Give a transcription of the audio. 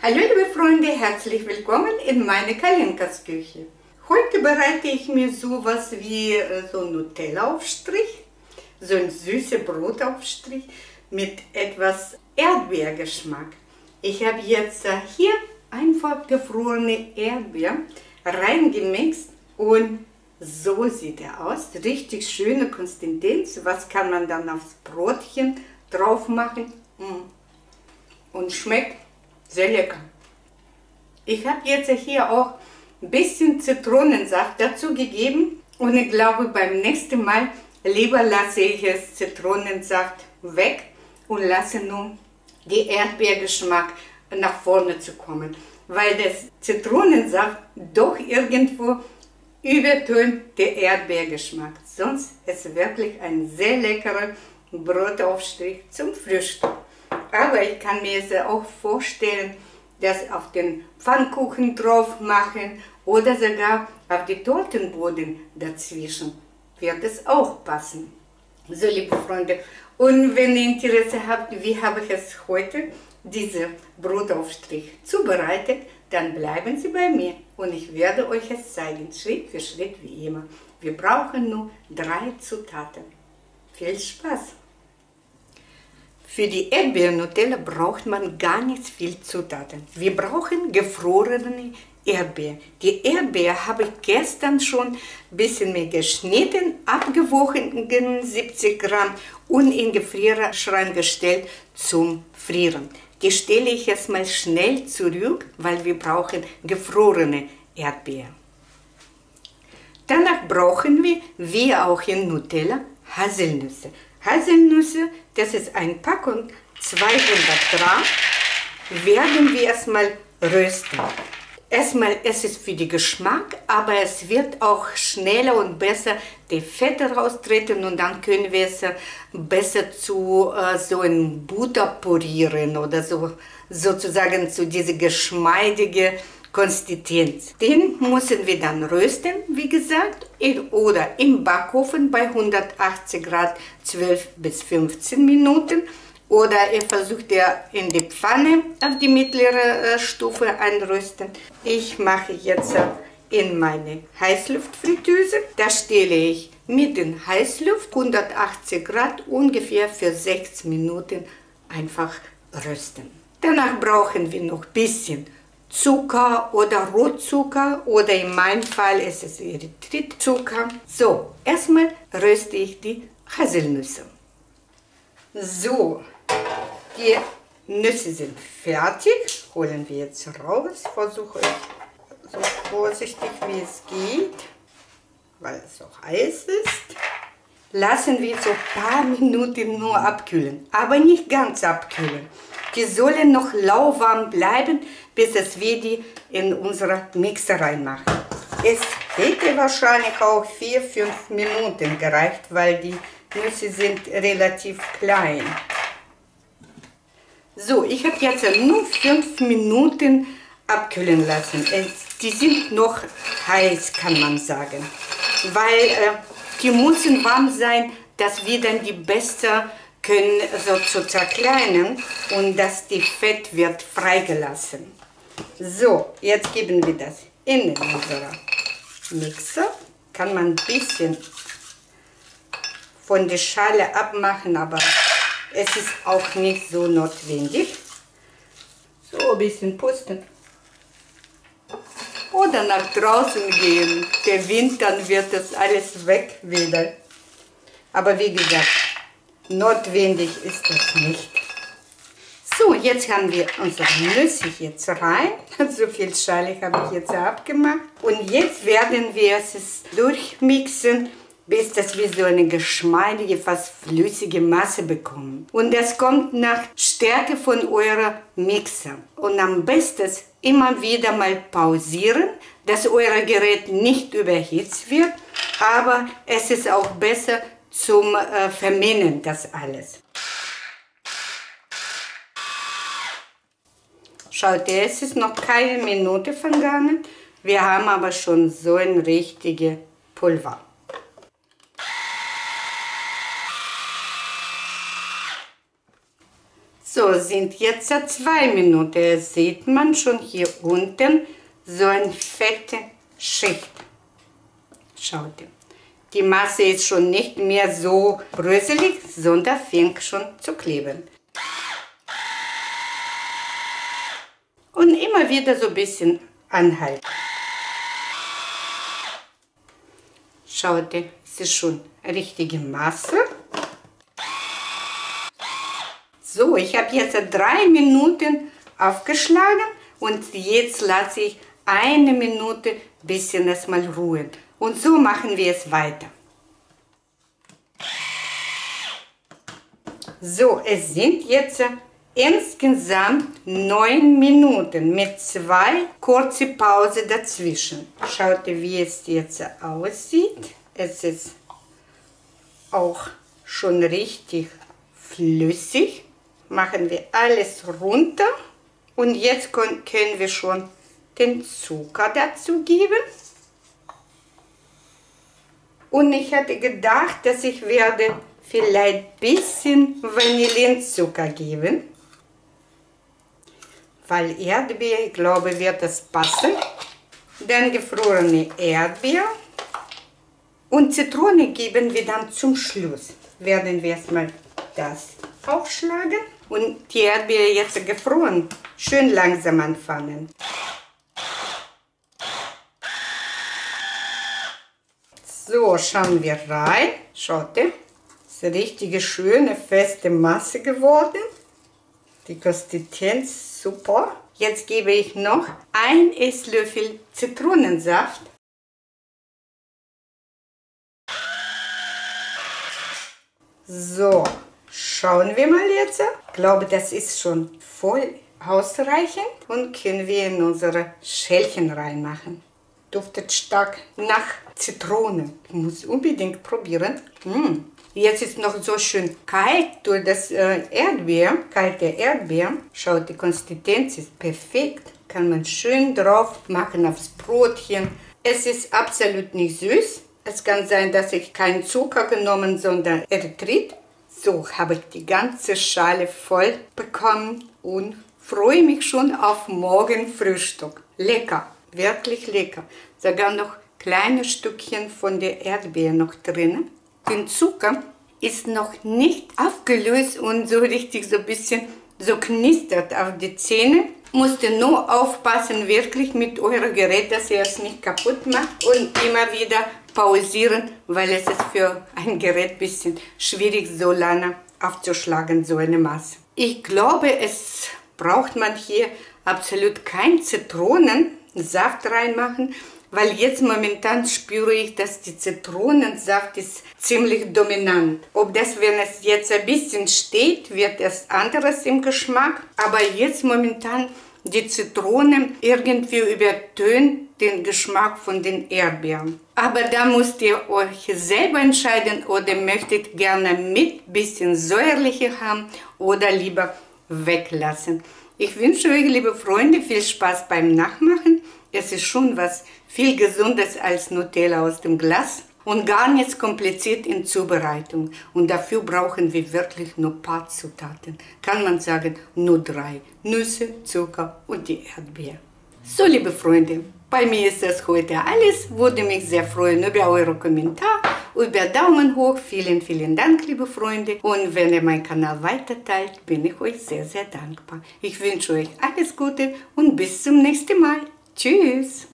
Hallo liebe Freunde, herzlich willkommen in meiner Kalinkas Küche. Heute bereite ich mir sowas wie so einen Nutella-Aufstrich, so einen süßen Brotaufstrich mit etwas Erdbeergeschmack. Ich habe jetzt hier einfach gefrorene Erdbeeren reingemixt und so sieht er aus. Richtig schöne Konsistenz. Was kann man dann aufs Brotchen drauf machen? Und schmeckt sehr lecker. Ich habe jetzt hier auch ein bisschen Zitronensaft dazu gegeben und ich glaube beim nächsten Mal lieber lasse ich es Zitronensaft weg und lasse nur den Erdbeergeschmack nach vorne zu kommen, weil das Zitronensaft doch irgendwo übertönt den Erdbeergeschmack. Sonst ist es wirklich ein sehr leckerer Brotaufstrich zum Frühstück. Aber ich kann mir es auch vorstellen, das auf den Pfannkuchen drauf machen oder sogar auf die Tortenboden dazwischen. Wird es auch passen. So, liebe Freunde, und wenn ihr Interesse habt, wie habe ich es heute, diese Brotaufstrich zubereitet, dann bleiben Sie bei mir und ich werde euch es zeigen, Schritt für Schritt wie immer. Wir brauchen nur 3 Zutaten. Viel Spaß! Für die Erdbeer-Nutella braucht man gar nicht viel Zutaten. Wir brauchen gefrorene Erdbeeren. Die Erdbeer habe ich gestern schon ein bisschen mehr geschnitten, abgewogen 70 Gramm und in den Gefrierschrank gestellt zum Frieren. Die stelle ich jetzt mal schnell zurück, weil wir brauchen gefrorene Erdbeeren. Danach brauchen wir, wie auch in Nutella, Haselnüsse. Haselnüsse, das ist eine Packung, 200 Gramm, werden wir erstmal rösten. Erstmal, es ist für den Geschmack, aber es wird auch schneller und besser die Fette raustreten und dann können wir es besser zu so einem Butter purieren oder so, sozusagen zu dieser geschmeidigen Konsistenz. Den müssen wir dann rösten, wie gesagt, oder im Backofen bei 180 Grad 12 bis 15 Minuten. Oder ihr versucht ja in die Pfanne auf die mittlere Stufe einrösten. Ich mache jetzt in meine Heißluftfritteuse. Da stelle ich mit den Heißluft 180 Grad ungefähr für 6 Minuten einfach rösten. Danach brauchen wir noch ein bisschen Zucker oder Rotzucker oder in meinem Fall ist es Erythritzucker. So, erstmal röste ich die Haselnüsse. So, die Nüsse sind fertig. Holen wir jetzt raus. Versuche ich so vorsichtig wie es geht, weil es auch heiß ist. Lassen wir so ein paar Minuten nur abkühlen, aber nicht ganz abkühlen. Die sollen noch lauwarm bleiben, bis es wir die in unsere Mixer reinmachen. Es hätte wahrscheinlich auch 4-5 Minuten gereicht, weil die Nüsse sind relativ klein. So, ich habe jetzt nur 5 Minuten abkühlen lassen. Die sind noch heiß, kann man sagen. Weil die müssen warm sein, dass wir dann die besser können so zu zerkleinern und dass die Fett wird freigelassen. So, jetzt geben wir das in unseren Mixer. Kann man ein bisschen von der Schale abmachen, aber es ist auch nicht so notwendig. So ein bisschen pusten. Oder nach draußen gehen. Der Wind, dann wird das alles weg wieder. Aber wie gesagt, notwendig ist das nicht. So, jetzt haben wir unsere Nüsse jetzt rein. So viel Schale habe ich jetzt abgemacht. Und jetzt werden wir es durchmixen, bis dass wir so eine geschmeidige, fast flüssige Masse bekommen. Und das kommt nach Stärke von eurer Mixer. Und am besten immer wieder mal pausieren, dass euer Gerät nicht überhitzt wird. Aber es ist auch besser zum Vermengen, das alles. Schaut, es ist noch keine Minute vergangen. Wir haben aber schon so ein richtiges Pulver. So, So, sind jetzt 2 Minuten. Das sieht man schon hier unten, so eine fette Schicht. Schaut, die Masse ist schon nicht mehr so bröselig, sondern fängt schon zu kleben. Und immer wieder so ein bisschen anhalten. Schaut, es ist schon richtige Masse. So, ich habe jetzt 3 Minuten aufgeschlagen und jetzt lasse ich 1 Minute ein bisschen erstmal ruhen. Und so machen wir es weiter. So, es sind jetzt insgesamt 9 Minuten mit 2 kurze Pausen dazwischen. Schaut, wie es jetzt aussieht. Es ist auch schon richtig flüssig. Machen wir alles runter. Und jetzt können wir schon den Zucker dazu geben. Und ich hatte gedacht, dass ich werde vielleicht ein bisschen Vanillinzucker geben. Weil Erdbeer, ich glaube, wird das passen. Dann gefrorene Erdbeer. Und Zitrone geben wir dann zum Schluss. Werden wir erstmal das aufschlagen. Und die Erdbeere jetzt gefroren. Schön langsam anfangen. So, schauen wir rein. Schaut, das ist eine richtige schöne, feste Masse geworden. Die Konsistenz super. Jetzt gebe ich noch 1 Esslöffel Zitronensaft. So, schauen wir mal jetzt. Ich glaube, das ist schon voll ausreichend. Und können wir in unsere Schälchen reinmachen. Duftet stark nach Zitrone. Ich muss unbedingt probieren. Jetzt ist noch so schön kalt durch das Erdbeer, kalte Erdbeer. Schaut, die Konsistenz ist perfekt. Kann man schön drauf machen aufs Brotchen. Es ist absolut nicht süß. Es kann sein, dass ich keinen Zucker genommen, sondern Erythrit. So habe ich die ganze Schale voll bekommen und freue mich schon auf morgen Frühstück. Lecker, wirklich lecker. Sogar noch kleine Stückchen von der Erdbeere noch drin. Den Zucker ist noch nicht aufgelöst und so richtig so ein bisschen so knistert auf die Zähne. Musst ihr nur aufpassen, wirklich mit eurem Gerät, dass ihr es nicht kaputt macht und immer wieder pausieren, weil es ist für ein Gerät ein bisschen schwierig, so lange aufzuschlagen, so eine Masse. Ich glaube, es braucht man hier absolut keinen Zitronensaft reinmachen, weil jetzt momentan spüre ich, dass die Zitronensaft ist ziemlich dominant. Ob das, wenn es jetzt ein bisschen steht, wird es anderes im Geschmack, aber jetzt momentan die Zitrone irgendwie übertönt den Geschmack von den Erdbeeren. Aber da müsst ihr euch selber entscheiden, oder möchtet gerne mit bisschen säuerlicher haben oder lieber weglassen. Ich wünsche euch, liebe Freunde, viel Spaß beim Nachmachen. Es ist schon was viel Gesundes als Nutella aus dem Glas und gar nichts kompliziert in Zubereitung. Und dafür brauchen wir wirklich nur ein paar Zutaten. Kann man sagen, nur 3. Nüsse, Zucker und die Erdbeere. So, liebe Freunde, bei mir ist das heute alles. Würde mich sehr freuen über eure Kommentare, über Daumen hoch. Vielen, vielen Dank, liebe Freunde. Und wenn ihr meinen Kanal weiterteilt, bin ich euch sehr, sehr dankbar. Ich wünsche euch alles Gute und bis zum nächsten Mal. Tschüss!